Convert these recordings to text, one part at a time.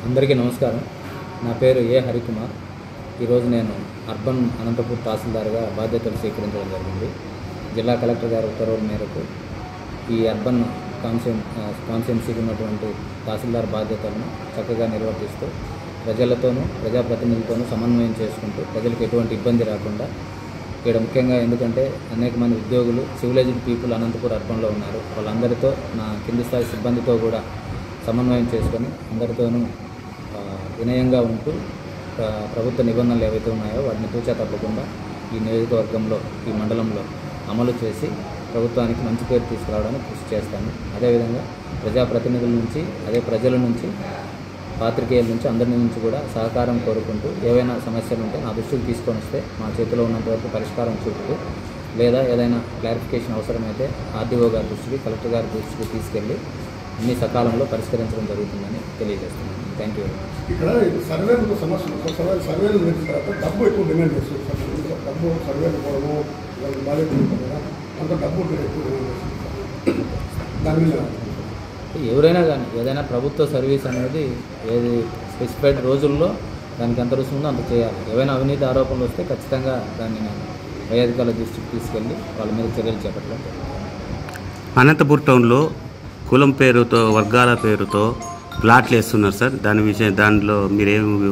అందరికీ నమస్కారం. నా పేరు ఏ హరికుమార్. ఈరోజు నేను అర్బన్ అనంతపూర్ తహసీల్దార్గా బాధ్యతలు స్వీకరించడం జరిగింది. జిల్లా కలెక్టర్ గారి ఉత్తర్వుల మేరకు ఈ అర్బన్ కాన్స్టిట్యున్సీకి ఉన్నటువంటి తహసీల్దార్ బాధ్యతలను చక్కగా నిర్వర్తిస్తూ ప్రజలతోనూ ప్రజాప్రతినిధులతోనూ సమన్వయం చేసుకుంటూ ప్రజలకు ఎటువంటి ఇబ్బంది రాకుండా ఇక్కడ ముఖ్యంగా ఎందుకంటే అనేక మంది ఉద్యోగులు సివిలైజ్డ్ పీపుల్ అనంతపూర్ అర్బన్లో ఉన్నారు. వాళ్ళందరితో నా కింది స్థాయి సిబ్బందితో కూడా సమన్వయం చేసుకొని అందరితోనూ వినయంగా ఉంటూ ప్రభుత్వ నిబంధనలు ఏవైతే ఉన్నాయో వాటిని తూచా తప్పకుండా ఈ నియోజకవర్గంలో ఈ మండలంలో అమలు చేసి ప్రభుత్వానికి మంచి పేరు తీసుకురావడానికి కృషి చేస్తాను. అదేవిధంగా ప్రజాప్రతినిధుల నుంచి ప్రజల నుంచి పాత్రికేయుల నుంచి అందరి నుంచి కూడా సహకారం కోరుకుంటూ ఏవైనా సమస్యలు ఉంటే నా దృష్టికి తీసుకొని వస్తే మా చేతిలో ఉన్నంత వరకు పరిష్కారం చూపుతూ లేదా ఏదైనా క్లారిఫికేషన్ అవసరమైతే ఆర్డీఓ గారి దృష్టికి కలెక్టర్ గారి దృష్టికి తీసుకెళ్ళి అన్ని సకాలంలో పరిష్కరించడం జరుగుతుందని తెలియజేస్తున్నాను. Thank you. ఇక్కడ సర్వేలు సమస్యలు సర్వేలు తర్వాత డబ్బు ఎక్కువ డిమాండ్ చేస్తుంది. డబ్బు సర్వేలు పోవడము బాధ్యత కదా అంత డబ్బు ఎక్కువ డిమాండ్ చేస్తుంది. దాని మీద ఎవరైనా కానీ ఏదైనా ప్రభుత్వ సర్వీస్ అనేది ఏది స్పెసిఫైడ్ రోజుల్లో దానికి ఎంత రుసుము ఉందో అంత చేయాలి. ఏవైనా అవినీతి ఆరోపణలు వస్తే ఖచ్చితంగా దాన్ని నేను పై అధికారుల దృష్టికి తీసుకెళ్ళి వాళ్ళ మీద చర్యలు చేపట్టడం జరుగుతుంది. అనంతపూర్ టౌన్లో కులం పేరుతో వర్గాల పేరుతో ప్లాట్లు వేస్తున్నారు సార్. దానిలో మీరేమి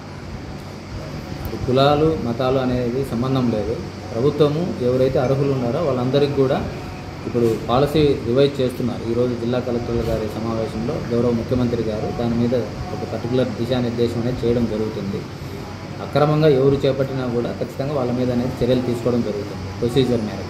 కులాలు మతాలు అనేది సంబంధం లేదు. ప్రభుత్వము ఎవరైతే అర్హులు ఉన్నారో వాళ్ళందరికీ కూడా ఇప్పుడు పాలసీ రివైజ్ చేస్తున్నారు. ఈరోజు జిల్లా కలెక్టర్ల గారి సమావేశంలో గౌరవ ముఖ్యమంత్రి గారు దాని మీద ఒక పర్టికులర్ దిశానిర్దేశం అనేది చేయడం జరుగుతుంది. అక్రమంగా ఎవరు చేపట్టినా కూడా ఖచ్చితంగా వాళ్ళ మీద అనేది చర్యలు తీసుకోవడం జరుగుతుంది ప్రొసీజర్ మేరకు.